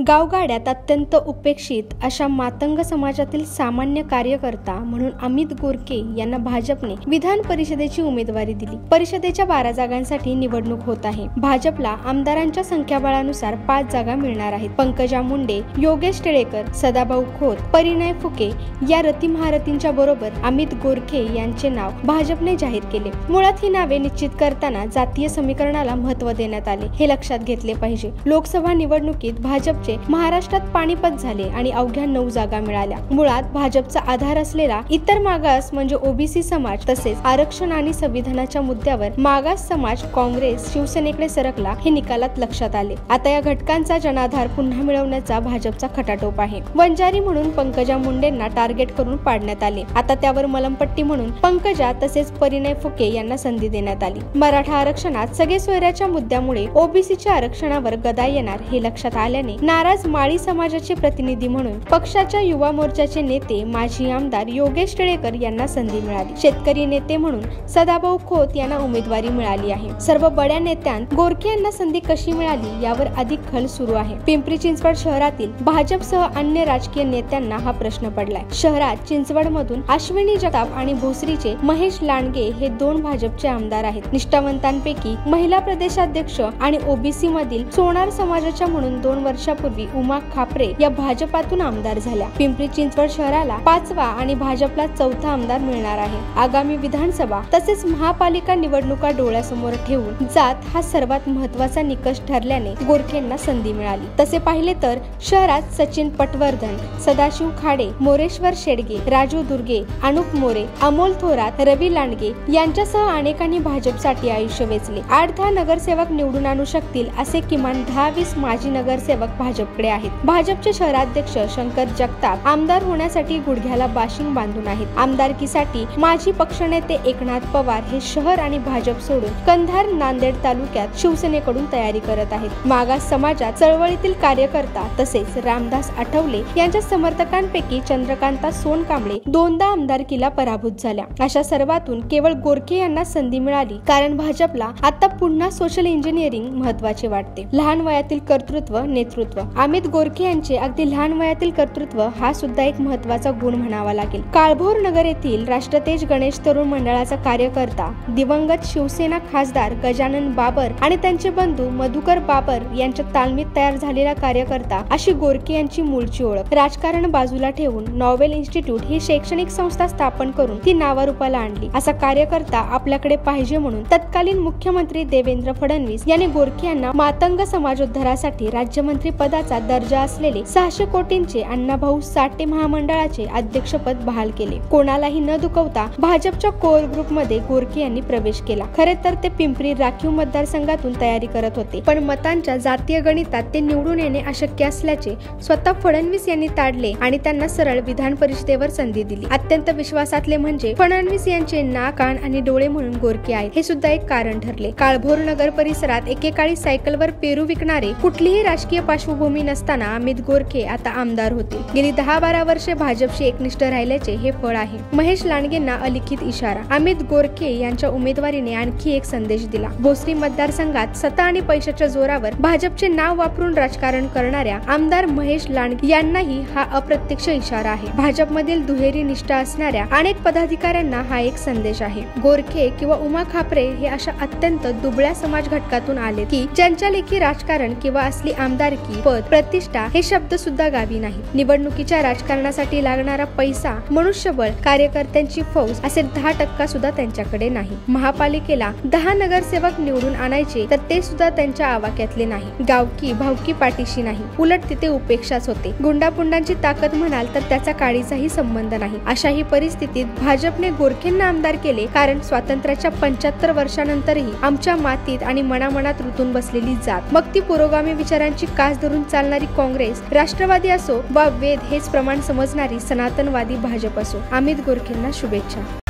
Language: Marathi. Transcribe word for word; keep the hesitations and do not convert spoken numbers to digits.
गावगाड्यात अत्यंत उपेक्षित अशा मातंग समाजातील सामान्य कार्यकर्ता म्हणून अमित गोरखे यांना भाजपने विधान परिषदेची उमेदवारी दिली। परिषदेच्या बारा जागांसाठी निवडणूक होत आहे। भाजपला आमदारांच्या संख्याबळानुसार पाच जागा मिळणार आहेत। पंकजा मुंडे, योगेश टिळेकर, सदाभाऊ खोत, परिणय फुके या रती महारथींच्या बरोबर अमित गोरखे यांचे नाव भाजपने जाहीर केले। मुळात ही नावे निश्चित करताना जातीय समीकरणाला महत्त्व देण्यात आले, हे लक्षात घेतले पाहिजे। लोकसभा निवडणुकीत भाजपचे महाराष्ट्रात पाणीपत झाले आणि अवघ्या नऊ जागा मिळाल्या। मुळात भाजपचा आधार असलेला इतर मागास म्हणजे ओबीसी समाज तसेच आरक्षण आणि संविधानाच्या मुद्द्यावर मागास समाज काँग्रेस शिवसेनेकडे सरकला, हे निकालात लक्षात आले। आता या घटकांचा जनाधार पुन्हा मिळवण्याचा भाजपचा खटाटोप आहे। वंजारी म्हणून पंकजा मुंडेंना टार्गेट करून पाडण्यात आले। आता त्यावर मलमपट्टी म्हणून पंकजा तसेच परिणय फुके यांना संधी देण्यात आली। मराठा आरक्षणात सगळे सोयऱ्याच्या मुद्द्यामुळे ओबीसीच्या आरक्षणावर गदा येणार हे लक्षात आल्याने नाराज माळी समाजाचे प्रतिनिधी म्हणून पक्षाच्या युवा मोर्चाचे नेते माजी आमदार योगेश टिळेकर यांना संधी मिळाली। शेतकरी नेते म्हणून सदाभाऊ खोत यांना उमेदवारी मिळाली आहे। सर्व बड्या नेत्यांना गोरखे यांना संधी कशी मिळाली यावर अधिक खल सुरू आहे। पिंपरी चिंचवड शहरातील भाजपसह अन्य राजकीय नेत्यांना हा प्रश्न पडलाय। शहरात चिंचवड मधून अश्विनी जगताप आणि भोसरीचे महेश लांडगे हे दोन भाजपचे आमदार आहेत। निष्ठावंतांपैकी महिला प्रदेशाध्यक्ष आणि ओबीसी मधील सोनार समाजाच्या म्हणून दोन वर्षापूर्वी उमा खापरे या भाजपातून आमदार झाल्या। पिंपरी चिंचवड शहराला पाचवा आणि भाजपला चौथा आमदार मिळणार आहे। आगामी विधानसभा तसेच महापालिका निवडणुका डोळ्यासमोर ठेवून जात हा सर्वात महत्त्वाचा निकष ठरल्याने गोरखेंना संधी मिळाली। तसे पाहिले तर शहरात सचिन पटवर्धन, सदाशिव खाडे, मोरेश्वर शेडगे, राजू दुर्गे, अनुप मोरे, अमोल थोरात, रवी लांडगे यांच्यासह अनेकांनी भाजपसाठी आयुष्य वेचले। आठ दहा नगरसेवक निवडून आणू शकतील असे किमान दहा वीस माजी नगरसेवक भाजपकडे आहेत। भाजपचे शहराध्यक्ष शंकर जगताप आमदार होण्यासाठी गुडघ्याला बाशिंग बांधून आहेत। आमदारकीसाठी माजी पक्षनेते एकनाथ पवार हे शहर आणि भाजप सोडून कंधार नांदेड तालुक्यात शिवसेनेकडून तयारी करत आहेत। मागास समाजात चळवळीतील कार्यकर्ता तसेच रामदास आठवले यांच्या समर्थकांपैकी चंद्रकांता सोनकांबळे दोनदा आमदारकीला पराभूत झाल्या। अशा सर्वातून केवळ गोरखे यांना संधी मिळाली कारण भाजपला आता पुन्हा सोशल इंजिनिअरिंग महत्त्वाचे वाटते। लहान वयातील कर्तृत्व नेतृत्व अमित गोरखे यांचे अगदी लहान वयातील कर्तृत्व हा सुद्धा एक महत्त्वाचा गुण म्हणावा लागेल। काळभोर नगर येथील राष्ट्रतेज गणेश तरुण मंडळाचा कार्यकर्ता दिवंगत शिवसेना खासदार गजानन बाबर आणि त्यांचे बंधू मधुकर बाबर यांच्या तालमीत तयार झालेला कार्यकर्ता अशी गोरखे यांची मूळची ओळख। राजकारण बाजूला ठेवून नॉवेल इन्स्टिट्यूट ही शैक्षणिक संस्था स्थापन करून ती नावारूपाला आणली। असा कार्यकर्ता आपल्याकडे पाहिजे म्हणून तत्कालीन मुख्यमंत्री देवेंद्र फडणवीस यांनी गोरखे यांना मातंग समाजोद्धारासाठी राज्यमंत्री पदाचा दर्जा असलेले सहाशे कोटींचे अण्णाभाऊ साठे महामंडळाचे अध्यक्षपद बहाल केले। कोणालाही न दुखवता भाजपच्या कोर ग्रुप मध्ये गोरखे यांनी प्रवेश केला। खरे तर ते पिंपरी राखीव मतदारसंघातून तयारी करत होते, पण मतांच्या जातीय गणितात ते निवडून येणे अशक्य असल्याचे स्वतः फडणवीस यांनी ताडले आणि त्यांना सरळ विधान परिषदेवर संधी दिली। अत्यंत विश्वासातले म्हणजे फडणवीस यांचे नाक, कान आणि डोळे म्हणून गोरखे आहेत, हे सुद्धा एक कारण ठरले। काळभोर नगर परिसरात एकेकाळी सायकलवर पेरू विकणारे कुठलीही राजकीय पार्श्वभूमी नसताना अमित गोरखे आता आमदार होते। गेली दहा बारा वर्षे भाजपशी एकनिष्ठ राहिल्याचे हे फळ आहे। महेश लांडगेंना अलिखित इशारा, अमित गोरखे यांच्या उमेदवारीने आणखी एक संदेश दिला। भोसरी मतदारसंघात सत्ता आणि पैशाच्या जोरावर भाजपचे नाव वापरून राजकारण करणाऱ्या आमदार महेश लांडगे यांनाही हा अप्रत्यक्ष इशारा आहे। भाजपमधील दुहेरी निष्ठा असणाऱ्या अनेक पदाधिकाऱ्यांना हा एक संदेश आहे। गोरखे किंवा उमा खापरे हे अशा अत्यंत दुबळ्या समाज घटकातून आले की ज्यांच्या लेखी राजकारण किंवा असली आमदारकी, पद, प्रतिष्ठा हे शब्द सुद्धा गावी नाही। निवडणुकीच्या राजकारणासाठी लागणारा पैसा, मनुष्यबळ, कार्यकर्त्यांची फौज असे दहा टक्का सुद्धा त्यांच्याकडे नाही। महापालिकेला दहा नगरसेवक निवडून आणायचे तर ते सुद्धा त्यांच्या आवाक्यातले नाही। गावकी भावकी पाठीशी नाही, उलट तिथे उपेक्षाच होते। गुंडापुंडांची ताकद म्हणाल तर त्याचा काळीचाही संबंध नाही। अशाही परिस्थितीत भाजपने गोरखेंना आमदार केले कारण स्वातंत्र्याच्या पंच्याहत्तर वर्षानंतरही आमच्या मातीत आणि मनामनात रुतून बसलेली जात, मग ती पुरोगामी विचारांची कास धरून चालणारी काँग्रेस, राष्ट्रवादी असो वा वेद हेच प्रमाण समजणारी सनातनवादी भाजप असो। अमित गोरखेंना शुभेच्छा।